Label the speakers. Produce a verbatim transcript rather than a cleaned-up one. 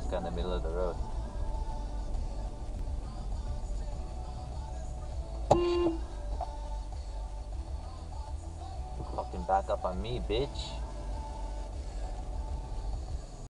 Speaker 1: honk on the middle of the road. Fucking back up on me, bitch.